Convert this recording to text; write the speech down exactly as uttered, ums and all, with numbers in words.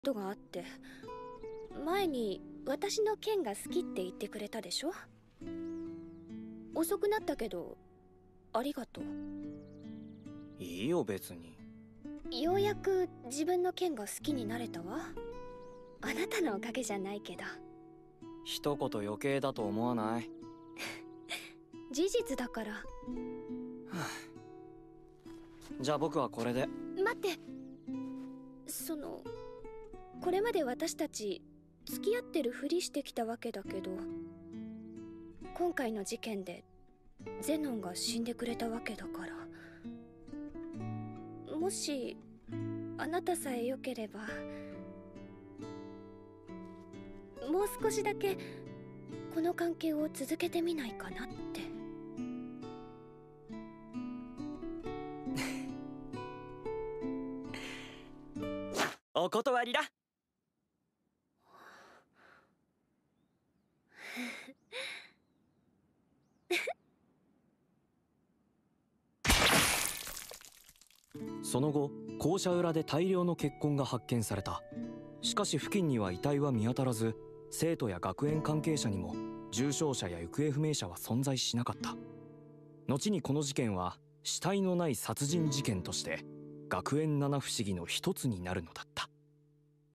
ことがあって、前に私の剣が好きって言ってくれたでしょ。遅くなったけどありがとう。 いいよ別に。 ようやく自分の剣が好きになれたわ。あなたのおかげじゃないけど。 一言余計だと思わない？ 事実だから。はあ、じゃあ僕はこれで。 待って、そのこれまで私たち付き合ってるふりしてきたわけだけど、今回の事件でゼノンが死んでくれたわけだから、もしあなたさえよければもう少しだけこの関係を続けてみないかなって。 お断りだ。その後、校舎裏で大量の血痕が発見された。しかし付近には遺体は見当たらず、生徒や学園関係者にも重傷者や行方不明者は存在しなかった。後にこの事件は死体のない殺人事件として学園七不思議の一つになるのだった。